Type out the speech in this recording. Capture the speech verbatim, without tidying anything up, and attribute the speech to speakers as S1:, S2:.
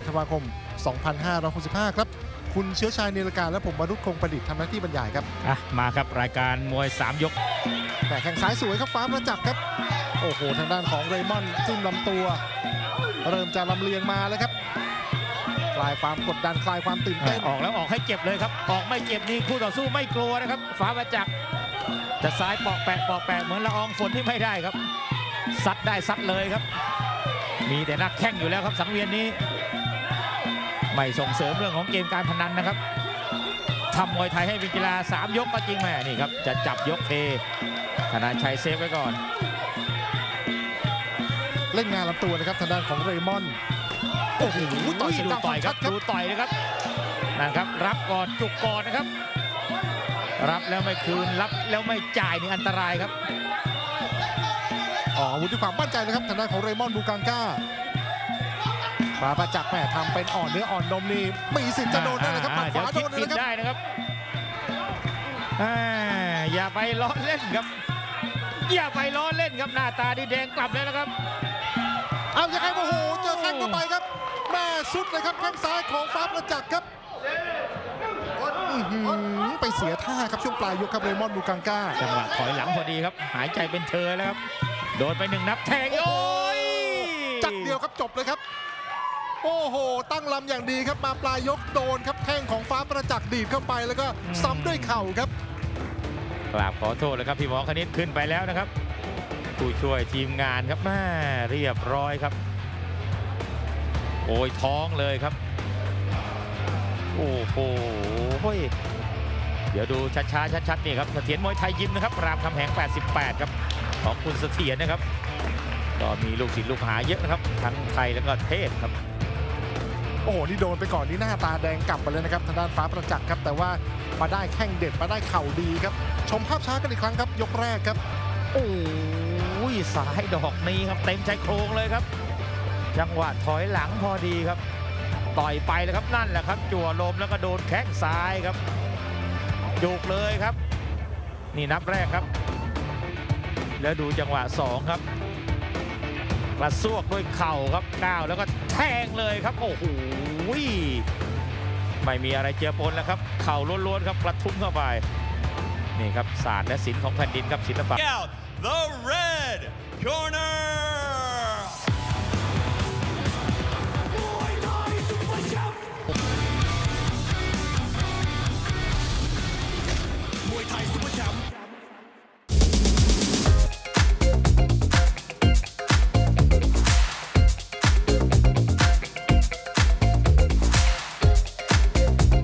S1: ธันวาคม สองพันห้าร้อยหกสิบห้า ครับคุณเชื้อชายเนรการและผมวรุษคงประดิษฐ์ทำหน้าที่บรรยายครับ
S2: อ่ะมาครับรายการมวยสามยก
S1: แต่แข่งซ้ายสวยครับฟ้าประจักษ์ครับโอ้โหทางด้านของเรมอนจิ้มลำตัวเริ่มจะลำเลียงมาแล้วครับคลายความกดดันคลายความตื่นเต้น
S2: ออกแล้วออกให้เจ็บเลยครับออกไม่เจ็บนี่คู่ต่อสู้ไม่กลัวนะครับฟ้าประจักษ์จะซ้ายปอกแปะปอกแปะเหมือนละอองฝนที่ไม่ได้ครับซัดได้ซัดเลยครับมีแต่นักแข่งอยู่แล้วครับสังเวียนนี้ไม่ส่งเสริมเรื่องของเกมการพนันนะครับทำมวยไทยให้เป็นกีฬาสามยกก็จริงแม่นี่ครับจะจับยกเทธนาชัยเซฟไว้ก่อน
S1: เล่นงานลำตัวนะครับทางด้านของเรมอนโอ้โหต่อยดู
S2: ต่อยครับดูต่อยนะครับนั่นครับรับก่อนจุกก่อนนะครับรับแล้วไม่คืนรับแล้วไม่จ่ายนี่อันตรายครับ
S1: อ๋ออาวุธด้วยความมั่นใจนะครับทางด้านของเรมอนบูกังก้ามาประจักษ์แม่ทำเป็นอ่อนเนื้ออ่อนนมนี่มีสิทธิ์จะโดนได้นะครับหมัดขวาโดน
S2: นะครับได้นะครับอย่าไปล้อเล่นครับอย่าไปล้อเล่นครับหน้าตาดีแดงกลับแล้วนะครับ
S1: เอาอย่างไรโอ้โหเจอแข้งเข้าไปครับแม่สุดเลยครับแข้งซ้ายของฟ้าประจักษ์ครับไปเสียท่าครับช่วงปลายยกครับเรมอนบูกังก้า
S2: จังหวะถอยหลังพอดีครับหายใจเป็นเธอแล้วครับโดนไปหนึ่งนับแทงโอ้ย
S1: จักเดียวครับจบเลยครับโอ้โหตั้งลำอย่างดีครับมาปลายยกโดนครับแข้งของฟ้าประจักษ์ดีดเข้าไปแล้วก็ซ้ำด้วยเข่าครับ
S2: กราบขอโทษเลยครับพี่หมอคณิตขึ้นไปแล้วนะครับผู้ช่วยทีมงานครับแม่เรียบร้อยครับโอ้ยท้องเลยครับโอ้โหเดี๋ยวดูช้าๆชัดๆนี่ครับเสถียรมวยไทยยิมนะครับรามคำแหงแปดสิบแปดครับของคุณเสถียรนะครับก็มีลูกศิษย์ลูกหาเยอะนะครับทั้งไทยแล้วก็เทศครับ
S1: โอ้โหนี่โดนไปก่อนนี่หน้าตาแดงกลับไปเลยนะครับทางด้านฟ้าประจักษ์ครับแต่ว่ามาได้แข้งเด็ดมาได้เข่าดีครับชมภาพช้ากันอีกครั้งครับยกแรกครับ
S2: โอ้ยสายดอกนี้ครับเต็มชายโครงเลยครับจังหวะถอยหลังพอดีครับต่อยไปเลยครับนั่นแหละครับจั่วลมแล้วก็โดนแข้งซ้ายครับจุกเลยครับนี่นับแรกครับแล้วดูจังหวะสองครับกระซวกด้วยเข่าครับก้าวแล้วก็แทงเลยครับโอ้โหไม่มีอะไรเจือปนแล้วครับเข่าล้วนๆครับกระทุ้งเข้าไปนี่ครับศาสตร์และศิลป์ของแผ่นดินครับศิลปะ
S3: The red corner